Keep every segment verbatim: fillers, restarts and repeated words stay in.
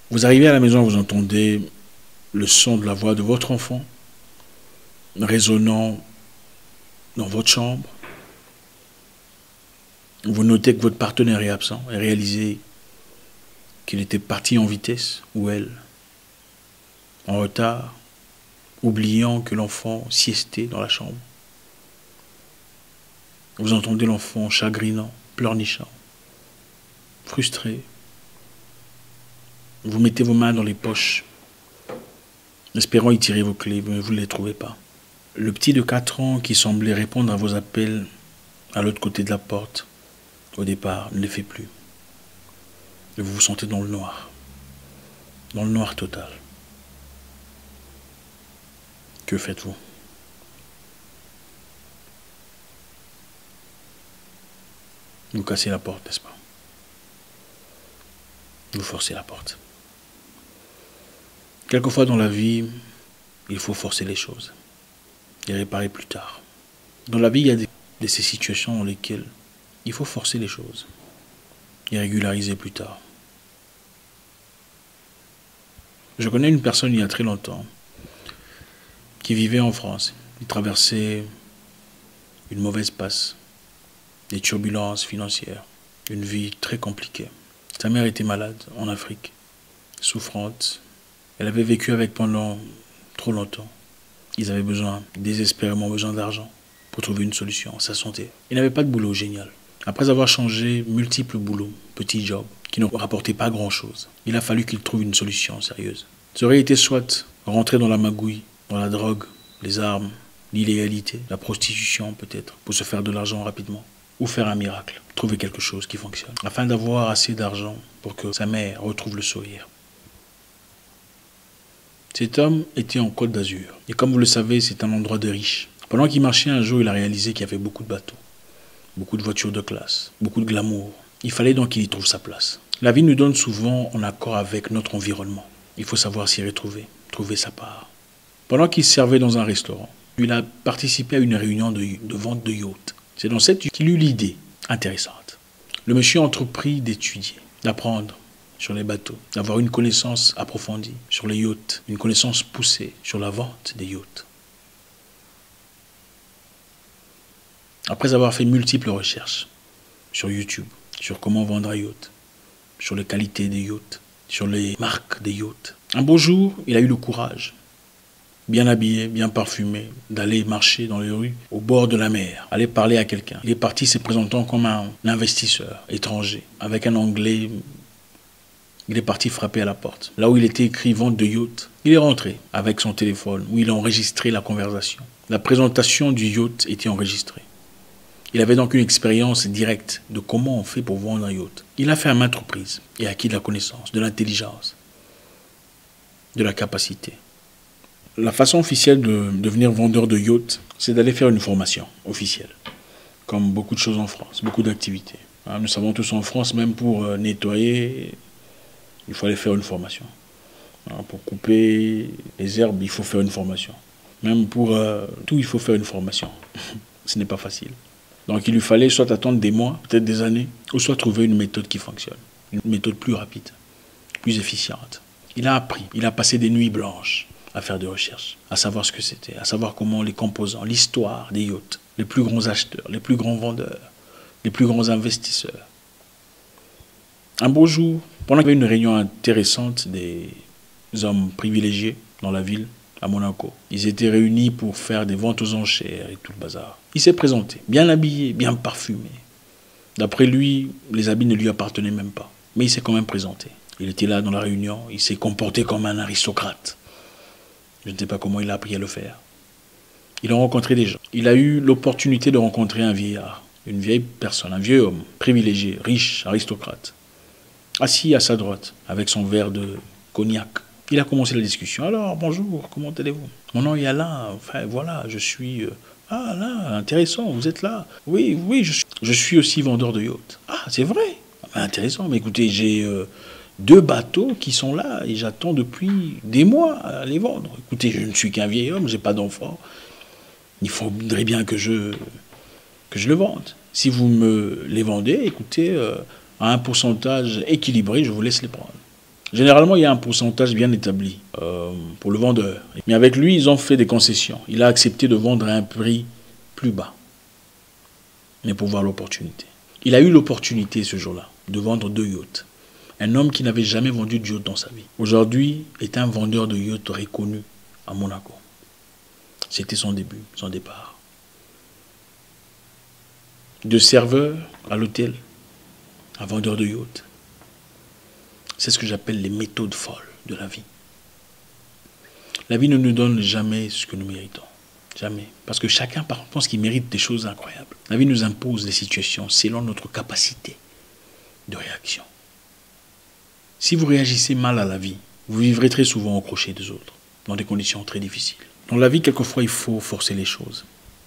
Vous arrivez à la maison, vous entendez le son de la voix de votre enfant résonnant dans votre chambre. Vous notez que votre partenaire est absent et réalisez qu'il était parti en vitesse, ou elle, en retard, oubliant que l'enfant siestait dans la chambre. Vous entendez l'enfant chagrinant, pleurnichant, frustré. Vous mettez vos mains dans les poches, espérant y tirer vos clés, mais vous ne les trouvez pas. Le petit de quatre ans qui semblait répondre à vos appels à l'autre côté de la porte, au départ, ne les fait plus. Et vous vous sentez dans le noir, dans le noir total. Que faites-vous? Vous cassez la porte, n'est-ce pas? Vous forcez la porte. Quelquefois dans la vie, il faut forcer les choses et réparer plus tard. Dans la vie, il y a des, de ces situations dans lesquelles il faut forcer les choses et régulariser plus tard. Je connais une personne il y a très longtemps qui vivait en France. Il traversait une mauvaise passe, des turbulences financières, une vie très compliquée. Sa mère était malade en Afrique, souffrante. Elle avait vécu avec pendant trop longtemps. Ils avaient besoin, désespérément besoin d'argent pour trouver une solution à sa santé. Il n'avait pas de boulot génial. Après avoir changé multiples boulots, petits jobs, qui ne rapportaient pas grand-chose, il a fallu qu'il trouve une solution sérieuse. Ça aurait été soit rentrer dans la magouille, dans la drogue, les armes, l'illégalité, la prostitution peut-être, pour se faire de l'argent rapidement, ou faire un miracle, trouver quelque chose qui fonctionne, afin d'avoir assez d'argent pour que sa mère retrouve le sourire. Cet homme était en Côte d'Azur, et comme vous le savez, c'est un endroit de riches. Pendant qu'il marchait un jour, il a réalisé qu'il y avait beaucoup de bateaux, beaucoup de voitures de classe, beaucoup de glamour. Il fallait donc qu'il y trouve sa place. La vie nous donne souvent en accord avec notre environnement. Il faut savoir s'y retrouver, trouver sa part. Pendant qu'il servait dans un restaurant, il a participé à une réunion de, de vente de yachts. C'est dans cette qu'il eut l'idée intéressante. Le monsieur entreprit d'étudier, d'apprendre sur les bateaux, d'avoir une connaissance approfondie sur les yachts, une connaissance poussée sur la vente des yachts. Après avoir fait multiples recherches sur YouTube, sur comment vendre un yacht, sur les qualités des yachts, sur les marques des yachts, un beau jour, il a eu le courage, bien habillé, bien parfumé, d'aller marcher dans les rues au bord de la mer, aller parler à quelqu'un. Il est parti se présentant comme un investisseur étranger, avec un anglais. Il est parti frapper à la porte. Là où il était écrit vente de yacht, il est rentré avec son téléphone où il a enregistré la conversation. La présentation du yacht était enregistrée. Il avait donc une expérience directe de comment on fait pour vendre un yacht. Il a fait à maintes reprises et acquis de la connaissance, de l'intelligence, de la capacité. La façon officielle de devenir vendeur de yacht, c'est d'aller faire une formation officielle. Comme beaucoup de choses en France, beaucoup d'activités. Nous savons tous en France, même pour nettoyer, il faut aller faire une formation. Pour couper les herbes, il faut faire une formation. Même pour euh, tout, il faut faire une formation. Ce n'est pas facile. Donc il lui fallait soit attendre des mois, peut-être des années, ou soit trouver une méthode qui fonctionne. Une méthode plus rapide, plus efficiente. Il a appris, il a passé des nuits blanches à faire des recherches, à savoir ce que c'était, à savoir comment les composants, l'histoire des yachts, les plus grands acheteurs, les plus grands vendeurs, les plus grands investisseurs. Un beau jour, pendant qu'il y avait une réunion intéressante des hommes privilégiés dans la ville, à Monaco, ils étaient réunis pour faire des ventes aux enchères et tout le bazar. Il s'est présenté, bien habillé, bien parfumé. D'après lui, les habits ne lui appartenaient même pas. Mais il s'est quand même présenté. Il était là dans la réunion, il s'est comporté comme un aristocrate. Je ne sais pas comment il a appris à le faire. Il a rencontré des gens. Il a eu l'opportunité de rencontrer un vieillard, une vieille personne, un vieux homme, privilégié, riche, aristocrate. Assis à sa droite, avec son verre de cognac. Il a commencé la discussion. Alors, bonjour, comment allez-vous? Mon nom est Alain, enfin voilà, je suis... Euh, ah là, intéressant, vous êtes là. Oui, oui, je suis, je suis aussi vendeur de yachts. Ah, c'est vrai? Ah, intéressant, mais écoutez, j'ai euh, deux bateaux qui sont là et j'attends depuis des mois à les vendre. Écoutez, je ne suis qu'un vieil homme, je n'ai pas d'enfant. Il faudrait bien que je, que je le vende. Si vous me les vendez, écoutez, euh, à un pourcentage équilibré, je vous laisse les prendre. Généralement, il y a un pourcentage bien établi euh, pour le vendeur. Mais avec lui, ils ont fait des concessions. Il a accepté de vendre à un prix plus bas, mais pour voir l'opportunité. Il a eu l'opportunité ce jour-là de vendre deux yachts. Un homme qui n'avait jamais vendu de yacht dans sa vie. Aujourd'hui, est un vendeur de yacht reconnu à Monaco. C'était son début, son départ. De serveur à l'hôtel, à vendeur de yacht. C'est ce que j'appelle les méthodes folles de la vie. La vie ne nous donne jamais ce que nous méritons. Jamais. Parce que chacun pense qu'il mérite des choses incroyables. La vie nous impose des situations selon notre capacité de réaction. Si vous réagissez mal à la vie, vous vivrez très souvent au crochet des autres, dans des conditions très difficiles. Dans la vie, quelquefois, il faut forcer les choses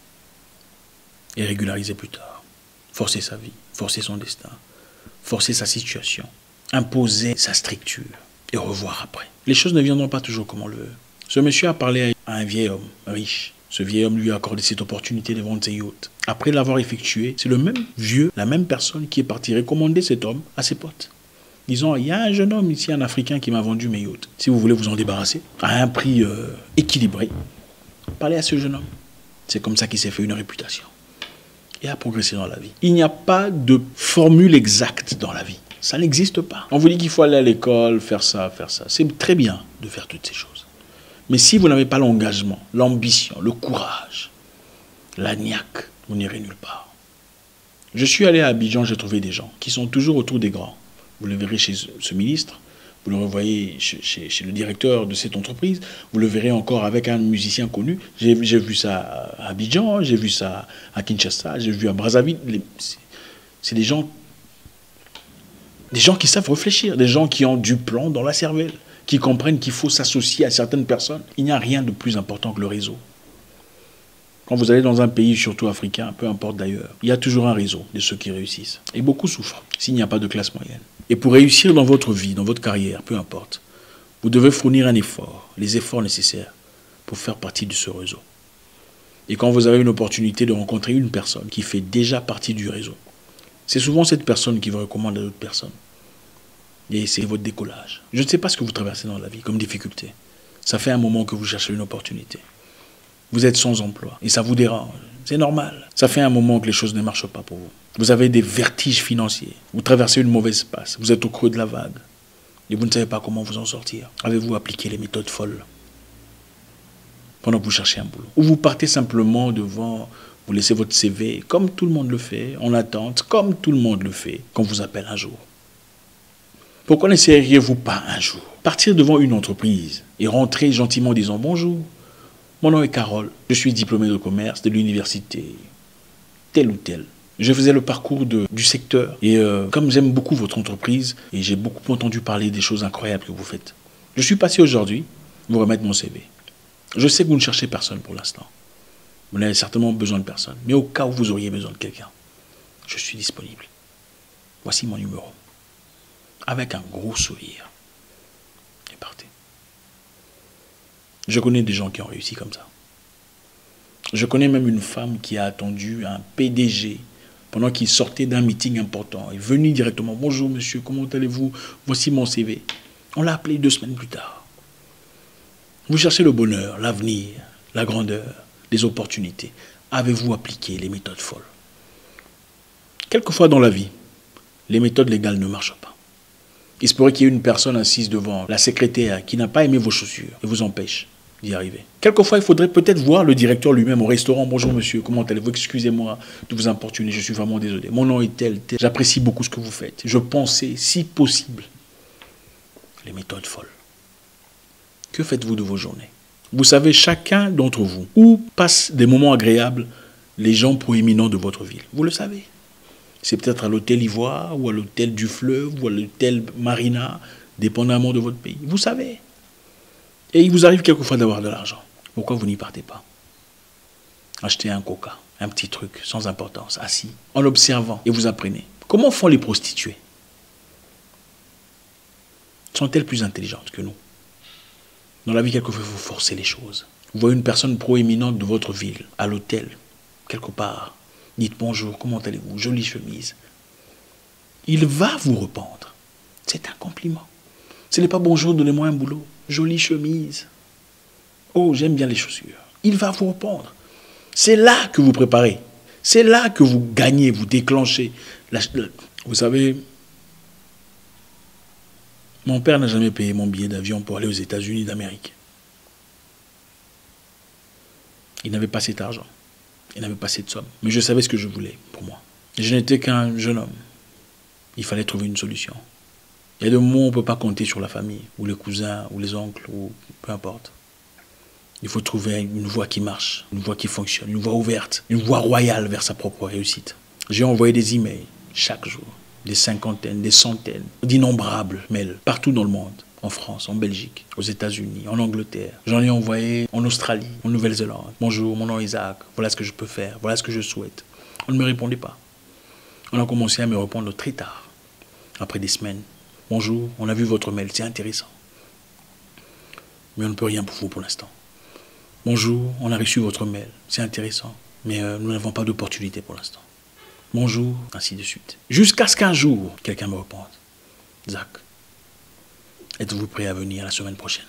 et régulariser plus tard. Forcer sa vie, forcer son destin, forcer sa situation, imposer sa structure et revoir après. Les choses ne viendront pas toujours comme on le veut. Ce monsieur a parlé à un vieil homme riche. Ce vieil homme lui a accordé cette opportunité de vendre ses yachts. Après l'avoir effectué, c'est le même vieux, la même personne qui est partie recommander cet homme à ses potes. Disant, il y a un jeune homme ici, un Africain qui m'a vendu mes yachts. Si vous voulez vous en débarrasser, à un prix euh, équilibré, parlez à ce jeune homme. C'est comme ça qu'il s'est fait une réputation. Et a progressé dans la vie. Il n'y a pas de formule exacte dans la vie. Ça n'existe pas. On vous dit qu'il faut aller à l'école, faire ça, faire ça. C'est très bien de faire toutes ces choses. Mais si vous n'avez pas l'engagement, l'ambition, le courage, la niaque, vous n'irez nulle part. Je suis allé à Abidjan, j'ai trouvé des gens qui sont toujours autour des grands. Vous le verrez chez ce ministre, vous le revoyez chez, chez, chez le directeur de cette entreprise, vous le verrez encore avec un musicien connu. J'ai vu ça à Abidjan, j'ai vu ça à Kinshasa, j'ai vu à Brazzaville. C'est des gens, des gens qui savent réfléchir, des gens qui ont du plan dans la cervelle, qui comprennent qu'il faut s'associer à certaines personnes. Il n'y a rien de plus important que le réseau. Quand vous allez dans un pays, surtout africain, peu importe d'ailleurs, il y a toujours un réseau de ceux qui réussissent. Et beaucoup souffrent s'il n'y a pas de classe moyenne. Et pour réussir dans votre vie, dans votre carrière, peu importe, vous devez fournir un effort, les efforts nécessaires pour faire partie de ce réseau. Et quand vous avez une opportunité de rencontrer une personne qui fait déjà partie du réseau, c'est souvent cette personne qui vous recommande à d'autres personnes. Et c'est votre décollage. Je ne sais pas ce que vous traversez dans la vie comme difficulté. Ça fait un moment que vous cherchez une opportunité. Vous êtes sans emploi et ça vous dérange. C'est normal. Ça fait un moment que les choses ne marchent pas pour vous. Vous avez des vertiges financiers. Vous traversez une mauvaise passe. Vous êtes au creux de la vague. Et vous ne savez pas comment vous en sortir. Avez-vous appliqué les méthodes folles pendant que vous cherchez un boulot? Ou vous partez simplement devant, vous laissez votre C V, comme tout le monde le fait, en attente, comme tout le monde le fait, qu'on vous appelle un jour. Pourquoi n'essayeriez-vous pas un jour partir devant une entreprise et rentrer gentiment en disant « Bonjour, mon nom est Carole, je suis diplômé de commerce de l'université, telle ou telle. Je faisais le parcours de, du secteur et euh, comme j'aime beaucoup votre entreprise et j'ai beaucoup entendu parler des choses incroyables que vous faites, je suis passé aujourd'hui vous remettre mon C V. Je sais que vous ne cherchez personne pour l'instant. Vous n'avez certainement besoin de personne. Mais au cas où vous auriez besoin de quelqu'un, je suis disponible. Voici mon numéro. » Avec un gros sourire. Et partez. Je connais des gens qui ont réussi comme ça. Je connais même une femme qui a attendu un P D G pendant qu'il sortait d'un meeting important. Il est venu directement. « Bonjour monsieur, comment allez-vous? Voici mon C V. » On l'a appelé deux semaines plus tard. Vous cherchez le bonheur, l'avenir, la grandeur, les opportunités. Avez-vous appliqué les méthodes folles? Quelquefois dans la vie, les méthodes légales ne marchent pas. Il se pourrait qu'il y ait une personne assise devant la secrétaire qui n'a pas aimé vos chaussures et vous empêche d'y arriver. Quelquefois, il faudrait peut-être voir le directeur lui-même au restaurant. « Bonjour monsieur, comment allez-vous? Excusez-moi de vous importuner, je suis vraiment désolé. Mon nom est tel, tel. J'apprécie beaucoup ce que vous faites. Je pensais, si possible, les méthodes folles. » Que faites-vous de vos journées? Vous savez, chacun d'entre vous, où passent des moments agréables les gens proéminents de votre ville. Vous le savez. C'est peut-être à l'hôtel Ivoire, ou à l'hôtel du Fleuve, ou à l'hôtel Marina, dépendamment de votre pays. Vous savez. Et il vous arrive quelquefois d'avoir de l'argent. Pourquoi vous n'y partez pas? Achetez un coca, un petit truc, sans importance, assis, en observant, et vous apprenez. Comment font les prostituées? Sont-elles plus intelligentes que nous? Dans la vie, quelquefois, vous forcez les choses. Vous voyez une personne proéminente de votre ville, à l'hôtel, quelque part. Dites bonjour, comment allez-vous? Jolie chemise. Il va vous répondre. C'est un compliment. Ce n'est pas bonjour, donnez-moi un boulot. Jolie chemise. Oh, j'aime bien les chaussures. Il va vous répondre. C'est là que vous préparez. C'est là que vous gagnez, vous déclenchez. Vous savez, mon père n'a jamais payé mon billet d'avion pour aller aux États-Unis d'Amérique. Il n'avait pas cet argent. Il n'avait pas cette somme. Mais je savais ce que je voulais pour moi. Je n'étais qu'un jeune homme. Il fallait trouver une solution. Il y a des moments où on ne peut pas compter sur la famille, ou les cousins, ou les oncles, ou peu importe. Il faut trouver une voie qui marche, une voie qui fonctionne, une voie ouverte, une voie royale vers sa propre réussite. J'ai envoyé des emails chaque jour, des cinquantaines, des centaines, d'innombrables mails, partout dans le monde, en France, en Belgique, aux États-Unis, en Angleterre. J'en ai envoyé en Australie, en Nouvelle-Zélande. Bonjour, mon nom est Isaac, voilà ce que je peux faire, voilà ce que je souhaite. On ne me répondait pas. On a commencé à me répondre très tard, après des semaines. Bonjour, on a vu votre mail, c'est intéressant. Mais on ne peut rien pour vous pour l'instant. Bonjour, on a reçu votre mail, c'est intéressant, mais euh, nous n'avons pas d'opportunité pour l'instant. Bonjour, ainsi de suite. Jusqu'à ce qu'un jour, quelqu'un me réponde. Zach, êtes-vous prêt à venir la semaine prochaine?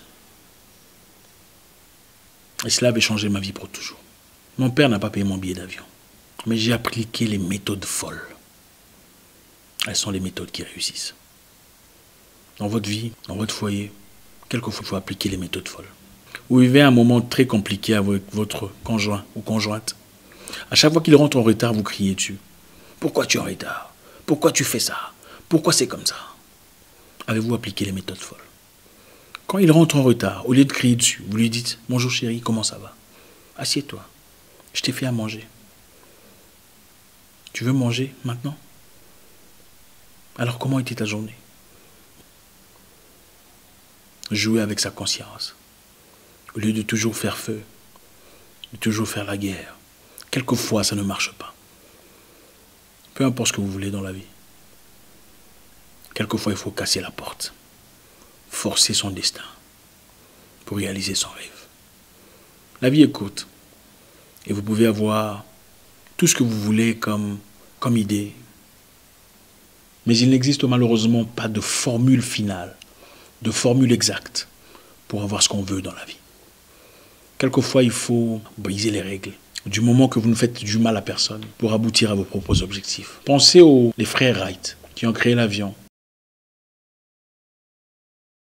Et cela avait changé ma vie pour toujours. Mon père n'a pas payé mon billet d'avion, mais j'ai appliqué les méthodes folles. Elles sont les méthodes qui réussissent. Dans votre vie, dans votre foyer, quelquefois il faut appliquer les méthodes folles. Vous vivez un moment très compliqué avec votre conjoint ou conjointe. À chaque fois qu'il rentre en retard, vous criez dessus. Pourquoi tu es en retard? Pourquoi tu fais ça? Pourquoi c'est comme ça? Avez-vous appliqué les méthodes folles? Quand il rentre en retard, au lieu de crier dessus, vous lui dites « Bonjour chérie, comment ça va? Assieds-toi, je t'ai fait à manger. Tu veux manger maintenant? Alors comment était ta journée ?» Jouer avec sa conscience. Au lieu de toujours faire feu, de toujours faire la guerre. Quelquefois, ça ne marche pas. Peu importe ce que vous voulez dans la vie. Quelquefois, il faut casser la porte. Forcer son destin pour réaliser son rêve. La vie est courte. Et vous pouvez avoir tout ce que vous voulez comme, comme idée. Mais il n'existe malheureusement pas de formule finale, de formule exacte pour avoir ce qu'on veut dans la vie. Quelquefois, il faut briser les règles. Du moment que vous ne faites du mal à personne pour aboutir à vos propres objectifs. Pensez aux les frères Wright qui ont créé l'avion